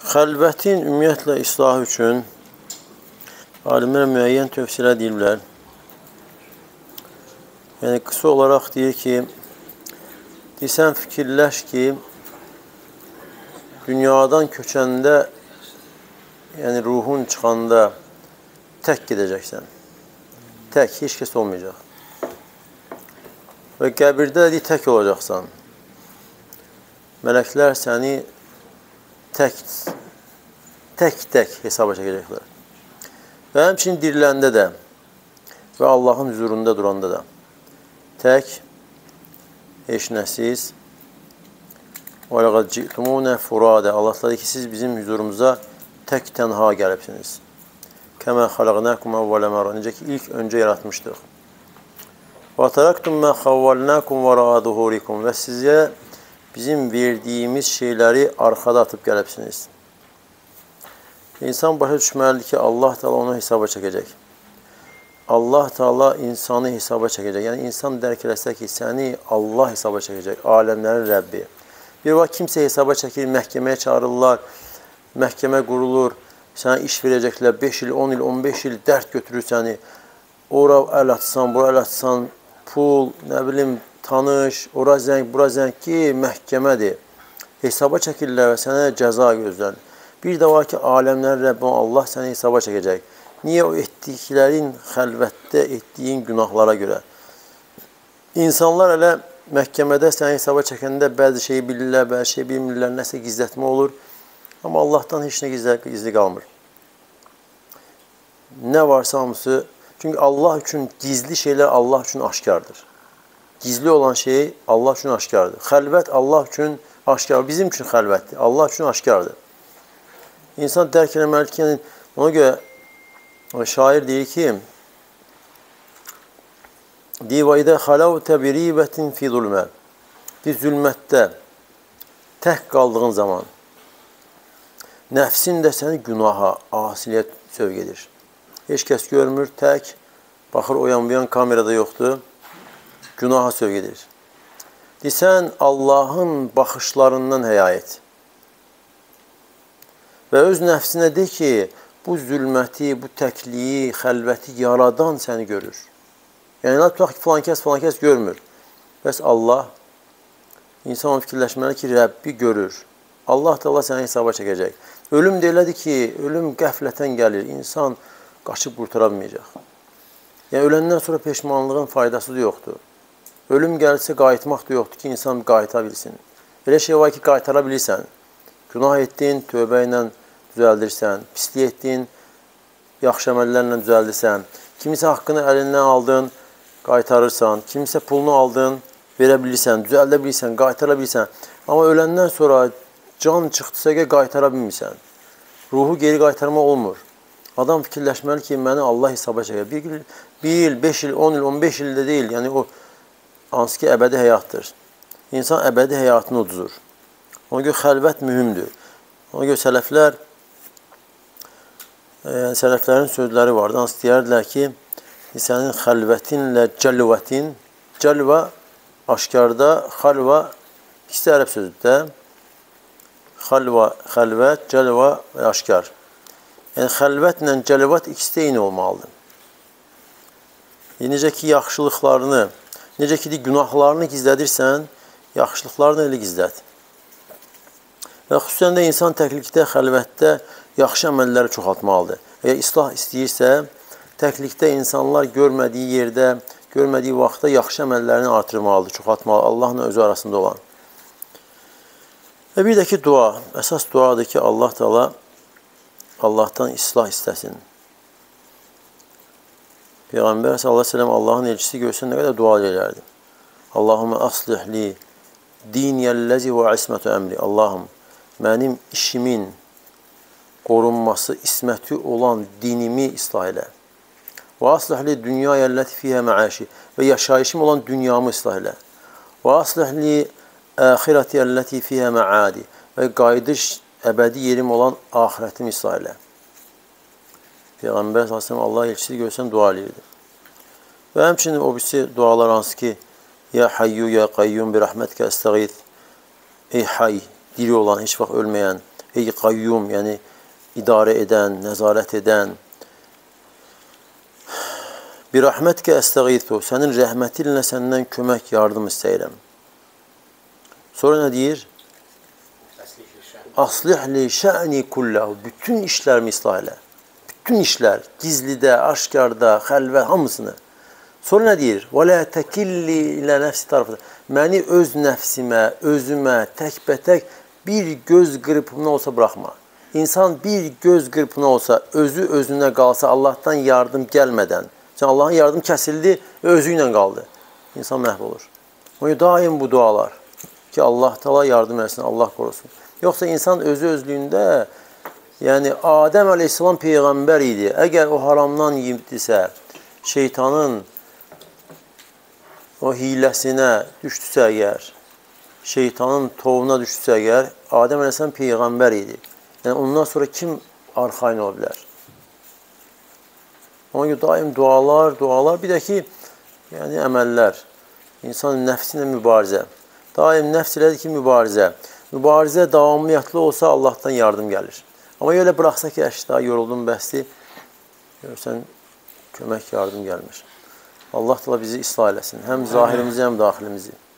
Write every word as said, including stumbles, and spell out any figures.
Xəlvətin ümumiyyətlə islahı üçün alimlər müəyyən tövsiyələr deyirlər. Yəni, qısa olaraq deyir ki, desən fikirləş ki, dünyadan köçəndə, yəni ruhun çıxanda tək gedəcəksən. Tək, heç kəs olmayacaq. Və qəbirdə deyir, tək olacaqsan. Mələklər səni tək, tək-tək hesaba çəkəcəklər. Və həmçinin diriləndə də və Allahın huzurunda duranda da tək, heç nəsiz وَلَقَدْ جِئْتُمُونَ فُرَادَ Allah dedi ki, siz bizim huzurumuza tək tənha gəlibsiniz. كَمَا خَلَقْنَاكُمْ أَوَّلَ مَرَّةٍ Necə ki, ilk öncə yaratmışdıq. وَتَرَكْتُمْ مَا خَوَّلْنَاكُمْ وَرَاءَ ظُهُورِكُمْ Və sizə bizim verdiyimiz şeyləri arxada atıb gəlibsiniz. İnsan başa düşməlidir ki, Allah Teala onu hesaba çəkəcək. Allah Teala insanı hesaba çəkəcək. Yəni, insan dərk eləsə ki, səni Allah hesaba çəkəcək, aləmlərin Rəbbi. Bir vaxt kimsə hesaba çəkir, məhkəməyə çağırırlar, məhkəmə qurulur, sənə iş verəcəklər, beş il, on il, on beş il dərd götürür səni. Ora əl atsan, bura əl atsan, pul, nə bilim, tanış, ora zəng, bura zəng ki, məhkəmədir. Hesaba çəkirlər və sənə cəza gözləlir. Bir də var ki, aləmlərin Rəbbi Allah səni hesaba çəkəcək. Niyə o etdiklərin xəlvətdə etdiyin günahlara görə? İnsanlar elə məhkəmədə səni hesaba çəkəndə bəzi şeyi bilirlər, bəzi şeyi bilmirlər, nəsə gizlətmə olur. Amma Allahdan heç nə gizli, gizli qalmır. Nə varsa hamısı, çünki Allah üçün gizli şeylər Allah üçün aşkardır. Gizli olan şey Allah üçün aşkardır. Xəlvət Allah üçün aşkardır. Bizim üçün xəlvətdir. Allah üçün aşkardır. İnsan dərk eləməlidir ki, yəni, ona görə şair deyir ki, Divaydə xalavtə bir ribətin fi zulmə Bir zülmətdə tək qaldığın zaman nəfsin də səni günaha, asiliyə sövq edir. Heç kəs görmür, tək, baxır oyan-buyan kamerada yoxdur, günaha sövq edir. Desən, Allahın baxışlarından həya et. Və öz nəfsinə de ki, bu zülməti, bu təkliyi, xəlvəti yaradan səni görür. Yəni, tutaq ki, filan kəs, filan kəs görmür. Bəs Allah, insan fikirləşməli ki, Rəbbi görür. Allah da Allah səni hesaba çəkəcək. Ölüm də elədir ki, ölüm qəflətən gəlir. İnsan qaçıb qurtara bilməyəcək. Yəni, öləndən sonra peşmanlığın faydası da yoxdur. Ölüm gəlsə qayıtmaq da yoxdur ki, insan qayıta bilsin. Elə şey var ki, qaytara bilirsən. Günah etdin, tövbə ilə düzəldirsən. Pislik etdin, yaxşı əməllərlə düzəldirsən. Kimisə haqqını əlindən aldın, qaytarırsan. Kimisə pulunu aldın, verə bilirsən, düzəldə bilirsən, qaytara bilirsən. Amma öləndən sonra can çıxdısa ki, qaytara bilmirsən. Ruhu geri qaytarma olmur. Adam fikirləşməli ki, məni Allah hesaba çəkər. Bir, bir il, beş il, on il, on beş ildə deyil. Yəni, o hansı ki, əbədi həyatdır. İnsan əbədi həyatını uduzur. Ona görə xəlvət mühümdür. Ona görə sələflər, e, sələflərin sözləri vardı. Hansı deyərdilər ki, sənin xəlvətinlə cəlvətin, cəlvə aşkarda, xəlvə ikisi ərəb sözüdür də. Xəlvə, xəlvət, cəlvə və aşkar. Yəni, xəlvətlə cəlvət ikisi də eyni olmalıdır. E, necə ki, yaxşılıqlarını, necə ki, günahlarını gizlədirsən, yaxşılıqlarını elə gizlət. Və xüsusən də insan təklikdə, xəlvətdə yaxşı əməlləri çoxaltmalıdır. Əgər islah istəyirsə, təklikdə insanlar görmədiyi yerdə, görmədiyi vaxtda yaxşı əməllərini artırmalıdır, çoxaltmalıdır, Allahla özü arasında olan. Və bir də ki, dua. Əsas duadır ki, Allah Teala Allahdan islah istəsin. Peyğəmbər sallallahu əleyhi və səlləm Allahın elçisi görsən nə qədər dua edərdi. Allahumma aslih li diniyəl-ləzi və ismətü əmri. Allahım, mənim işimin qorunması, isməti olan dinimi islah elə. Və aslih li dünyayəlləti fiyhə məəşi və yaşayışım olan dünyamı islah elə. Və aslih li əxirətiyəlləti fiyhə məədi və qayıdış əbədi yerim olan axirətimi islah elə. Peyğəmbər sallallahu əleyhi və səlləm Allah elçisi görsən dua edirdi. Və həmçinin o birisi dualar hansı ki, Ya hayyu ya qayyum bi rəhmətkə əstəğid. Ey hay, diri olan, heç vaxt ölməyən, ey qayyum, yəni idarə edən, nəzarət edən. Bir rəhmətkə əstəğithu, sənin rəhmətinlə səndən kömək, yardım istəyirəm. Sonra nə deyir? Aslih li şə'ni kullahu, bütün işlərimi islah elə. Bütün işlər, gizlidə, aşkarda, xəlvə, hamısını. Sonra nə deyir? Və lə təkilli ilə nəfsi tarafıdır. Məni öz nəfsimə, özümə, təkbətək bir göz qırpımına olsa buraxma. İnsan bir göz qırpımına olsa, özü özünə qalsa, Allahdan yardım gəlmədən, Allahın yardım kəsildi və özü ilə qaldı. İnsan məhv olur. Ona daim bu dualar ki, Allah Taala yardım etsin, Allah qorusun. Yoxsa insan özü özlüyündə, yəni Adəm əleyhissalam peyğəmbər idi. Əgər o haramdan yiyibdisə, şeytanın o hiləsinə düşdüsə əgər, şeytanın tovuna düşdüsə əgər, Adəm əleyhissalam peyğəmbər idi. Yəni ondan sonra kim arxain ola bilər? Ona görə daim dualar, dualar, bir də ki, yəni əməllər, insanın nəfsi ilə mübarizə. Daim nəfs elədir ki, mübarizə. Mübarizə davamlıyatlı olsa Allahdan yardım gəlir. Amma elə bıraxsa ki, əşda, yoruldum, bəsli, görürsən, kömək, yardım gəlmir. Allah da bizi islah eləsin. Həm zahirimizi, həm daxilimizi.